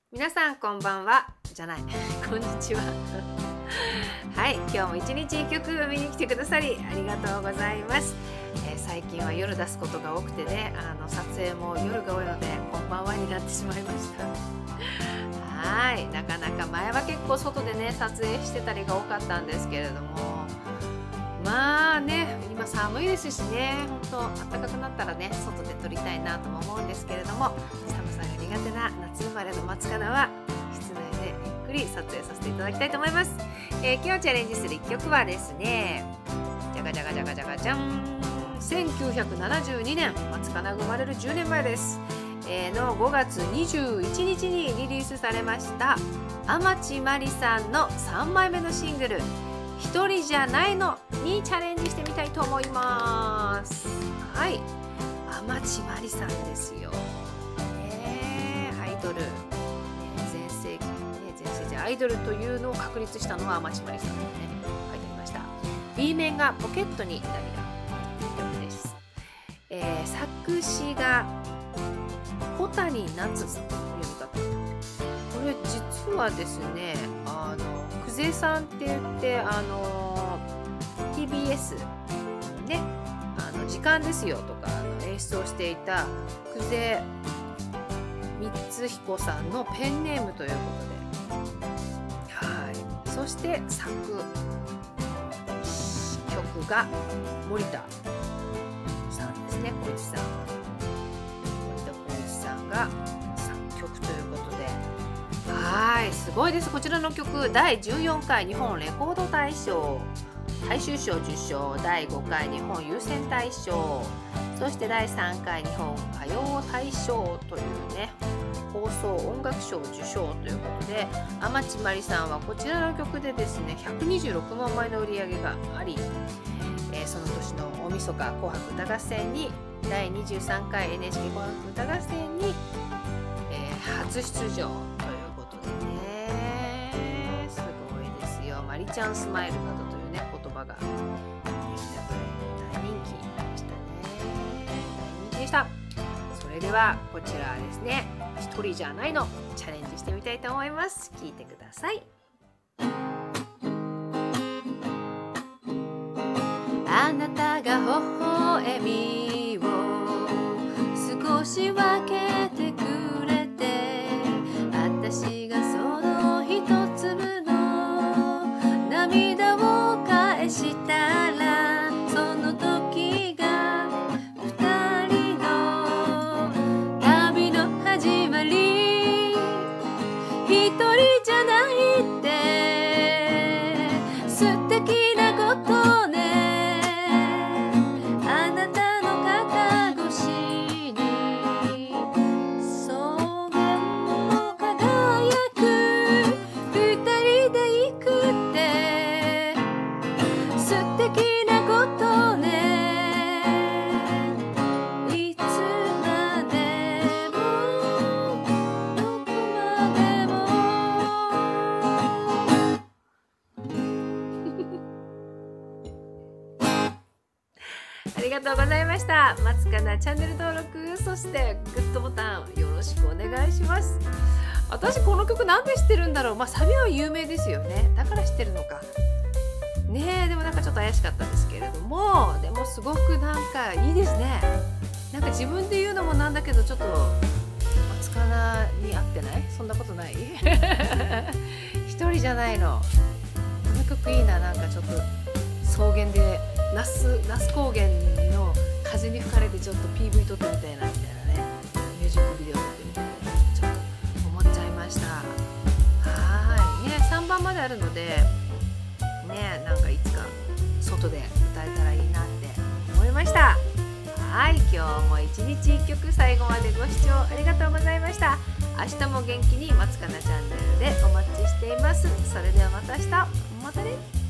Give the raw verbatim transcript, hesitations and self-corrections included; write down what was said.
皆さんこんばんはじゃないこんにちははい、今日も一日一曲見に来てくださりありがとうございます。えー、最近は夜出すことが多くてね、あの撮影も夜が多いのでこんばんはになってしまいましたはい、なかなか前は結構外でね撮影してたりが多かったんですけれども、まあね今寒いですしね、本当暖かくなったらね外で撮りたいなとも思うんですけれども、寒さが苦手な夏生まれの松かなは室内でゆっくり撮影させていただきたいと思います。えー、今日チャレンジするいっきょくはですね、じゃがじゃがじゃがじゃがじゃん、せんきゅうひゃくななじゅうにねん、松かなが生まれるじゅうねんまえです、えー、のごがつにじゅういちにちにリリースされました天地真理さんのさんまいめのシングル「一人じゃないの」にチャレンジしてみたいと思います。はい、天地真理さんですよ、ね、アイドル、ね、全盛期、ね、全盛期アイドルというのを確立したのは天地真理さんとね書いてありました。 B 面がポケットに涙曲です、えー、作詞が小谷夏さんという方、これ実はですね、あの久世さんって言ってあの ティービーエス ね、あの時間ですよとかあの演出をしていた久世光彦さんのペンネームということで、はい、そして作曲が森田さんですね、小一さん、森田小一さんが作曲ということで、はい、すごいです。こちらの曲だいじゅうよんかい日本レコード大賞大衆賞受賞、だいごかい日本有線大賞、そしてだいさんかい日本歌謡大賞というね放送音楽賞受賞ということで、天地真理さんはこちらの曲でですねひゃくにじゅうろくまんまいの売り上げがあり、えー、その年の大晦日紅白歌合戦にだいにじゅうさんかい エヌエイチケー 紅白歌合戦に、えー、初出場ということでね、すごいですよ。マリちゃんスマイルなどというね言葉が大人気でしたね。大人気でした。それではこちらですね、一人じゃないのチャレンジしてみたいと思います。聞いてください。あなたが微笑みを少し分けてくれて、私がその一粒の涙を返したら、その時が二人の旅の始まり。一人じゃないって素敵なことね。ありがとうございました。松かなチャンネル登録、そしてグッドボタンよろしくお願いします。私この曲なんで知ってるんだろう。まあサビは有名ですよね。だから知ってるのか。ねえ、でもなんかちょっと怪しかったですけれども、でもすごくなんかいいですね。なんか自分で言うのもなんだけど、ちょっと松かなに合ってない？そんなことない？一人じゃないの。この曲いいな。なんかちょっと草原で那須那須高原の風に吹かれてちょっと ピーブイ 撮ってみたいなみたいなね、ミュージックビデオ撮ってみたいなちょっと思っちゃいました。はいね、さんばんまであるのでね、なんかいつか外で歌えたらいいなって思いました。はい、今日も一日一曲最後までご視聴ありがとうございました。明日も元気に松かなチャンネルでお待ちしています。それではまた明日、またね。